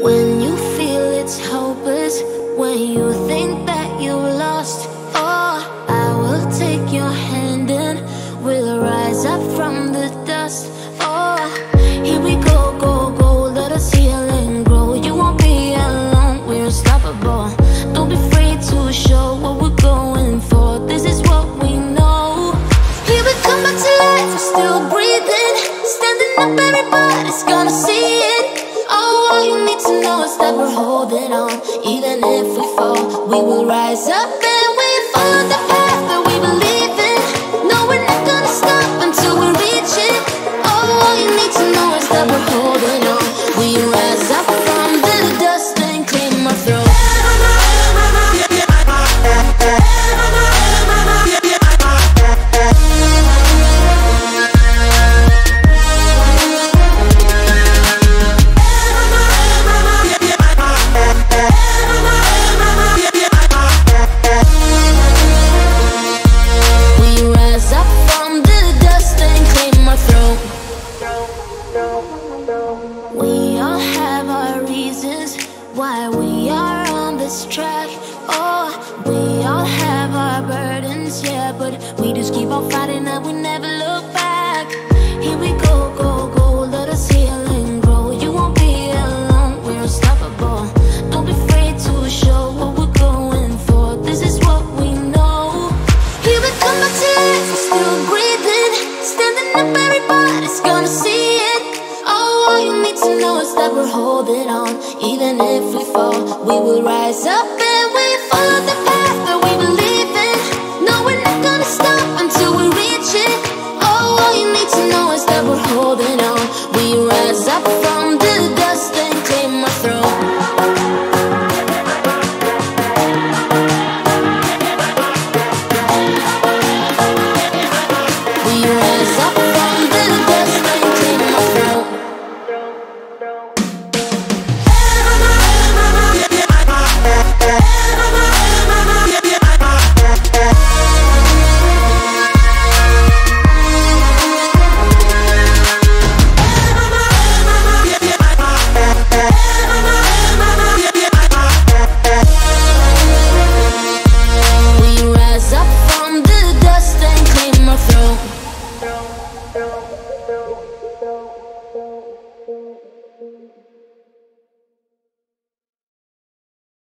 When you feel it's hopeless, when you think that you lost, oh, I will take your hand and we'll rise up from the dust. Oh, here we go, go, go, let us heal and grow. You won't be alone, we're unstoppable. Don't be afraid to show what we're going for. This is what we know. Here we come back to life, we're still breathing. Standing up, everybody's gonna see it. Oh, all you need to know is that we're holding on. Even if we fall, we will rise up and we follow the path that we believe in. No, we're not gonna stop until we reach it. Oh, all you need to know is that we're holding on. We rise up from the dust and clean my throat. We all have our reasons why we are on this track. Oh, we all have our burdens, yeah, but we just keep on fighting and we never look back. Here we go, go, go, let us heal and grow. You won't be alone, we're unstoppable. Don't be afraid to show what we're going for. This is what we know. Here we come back to life, we're still breathing. Standing up, everybody's gonna see it. Oh, all you need to know is that we're holding on. Even if we fall, we will rise up and we follow the path that we believe in. No, we're not gonna stop until we reach it. Oh, all you need to know is that we're holding on. We rise up from